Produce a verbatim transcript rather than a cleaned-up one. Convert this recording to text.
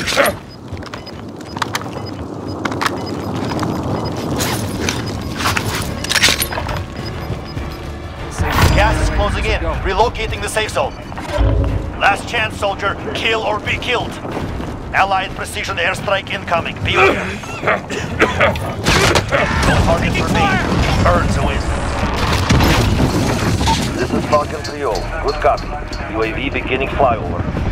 Gas is closing in. Relocating the safe zone. Last chance, soldier. Kill or be killed. Allied precision airstrike incoming. Be aware. No targets remain. Earn the win. This is Falcon three oh. Good copy. U A V beginning flyover.